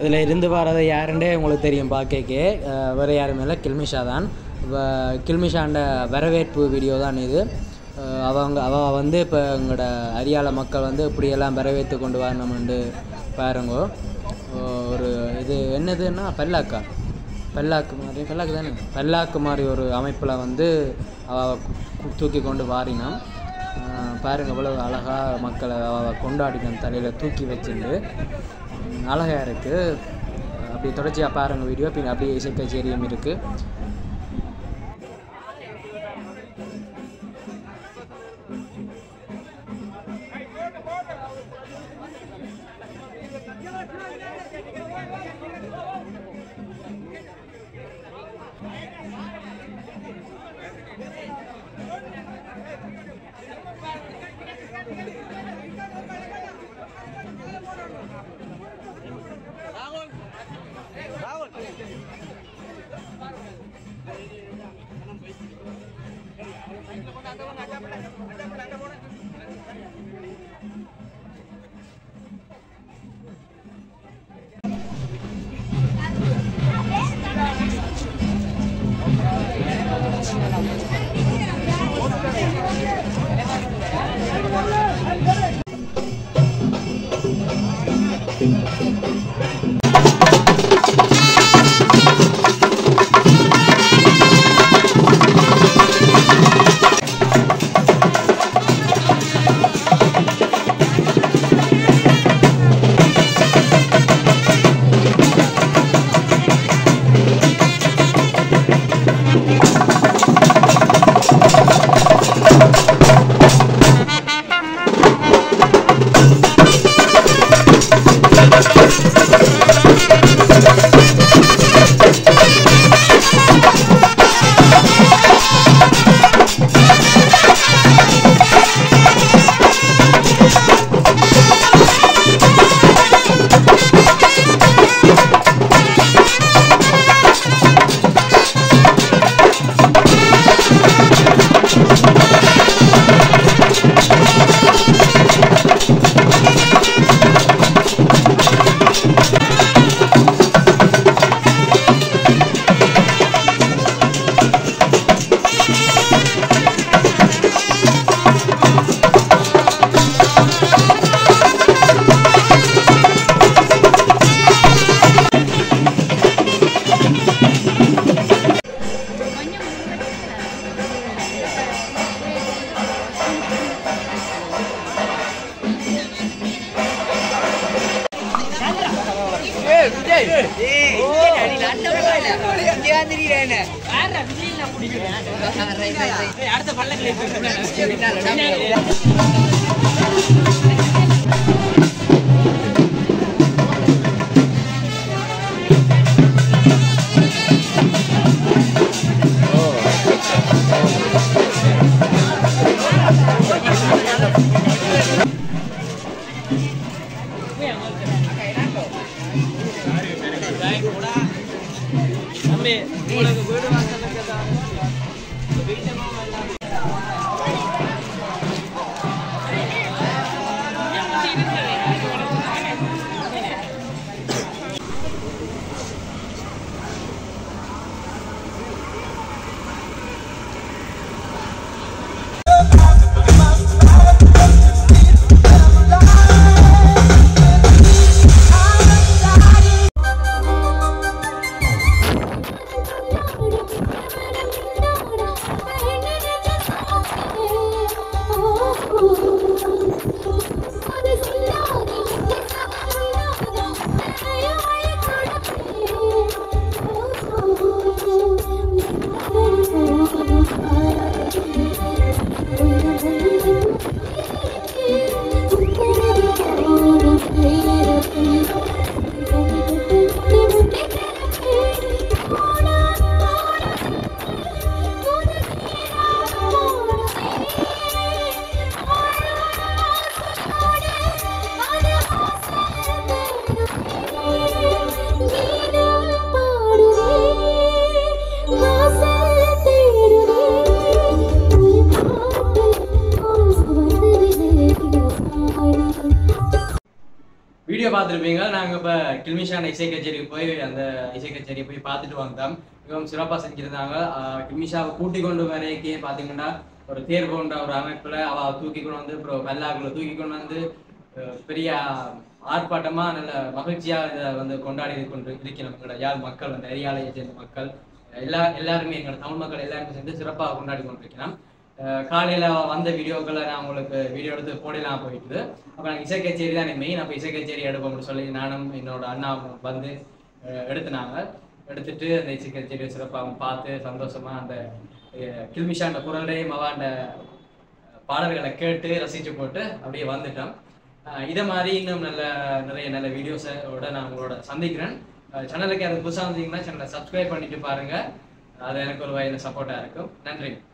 இதில் இருந்து வரதை யாருண்டே உங்களுக்கு தெரியும் பார்க்கே. வேறு யாருமே இல்லை, கில்மிஷா தான். கில்மிஷாண்ட வரவேற்பு வீடியோ தான் இது. அவள் வந்து இப்போ எங்களோட அரியால மக்கள் வந்து இப்படியெல்லாம் வரவேற்று கொண்டு வரணும்னு பாருங்க. ஒரு இது என்னதுன்னா பல்லாக்கு மாதிரி ஒரு அமைப்பில் வந்து அவள் தூக்கி கொண்டு வாரினான். பாருங்கள் இவ்வளோ அழகாக மக்களை அவள் கொண்டாடினான், தலையில் தூக்கி வச்சுட்டு அழகாக இருக்குது. அப்படி தொடர்ச்சியாக பாருங்கள் வீடியோ. பின் அப்படியே இசை கச்சேரியும் இருக்குது. பார்த்துருப்பீங்க. நாங்கள் இப்போ கில்மிஷான இசை கச்சேரிக்கு போய் அந்த இசை கச்சேரியை போய் பார்த்துட்டு வந்தோம். மிகவும் சிறப்பாக செஞ்சுருந்தாங்க. கில்மிஷாவை கூட்டி கொண்டு வரைக்கே பார்த்தீங்கன்னா ஒரு தேர் போன்ற ஒரு அமைப்பில் அவள் தூக்கி கொண்டு வந்து அப்புறம் வெள்ளாக்களை தூக்கி கொண்டு வந்து பெரிய ஆர்ப்பாட்டமாக நல்ல மகிழ்ச்சியாக இதை வந்து கொண்டாடி கொண்டு இருக்கிறோம். எங்களோட யாழ் மக்கள் வந்து அரியாலையை சேர்ந்த மக்கள் எல்லாருமே எங்களோட தமிழ் மக்கள் எல்லாருமே சேர்ந்து சிறப்பாக கொண்டாடி கொண்டிருக்கிறோம். காலையில் வந்த வீடியோக்களை நான் உங்களுக்கு வீடியோ எடுத்து போடலாம் போயிட்டு அப்போ நாங்கள் இசை கச்சேரி தான் எனக்கு மெயின். அப்போ இசை கச்சேரி எடுப்போம்னு சொல்லி நானும் என்னோட அண்ணா வந்து எடுத்துனாங்க. எடுத்துட்டு அந்த இசை கச்சேரியை சிறப்பாக பார்த்து சந்தோஷமாக அந்த கில்மிஷாண்ட குரலையும் அவாண்ட பாடல்களை கேட்டு ரசித்து போட்டு அப்படியே வந்துட்டோம். இதை மாதிரி இன்னும் நிறைய நல்ல வீடியோஸோட நான் உங்களோட சந்திக்கிறேன். சேனலுக்கு அது புதுசாக வந்தீங்கன்னா சேனலை சப்ஸ்கிரைப் பண்ணிட்டு பாருங்கள். அது எனக்கு ஒரு வகையில் சப்போர்ட்டாக இருக்கும். நன்றி.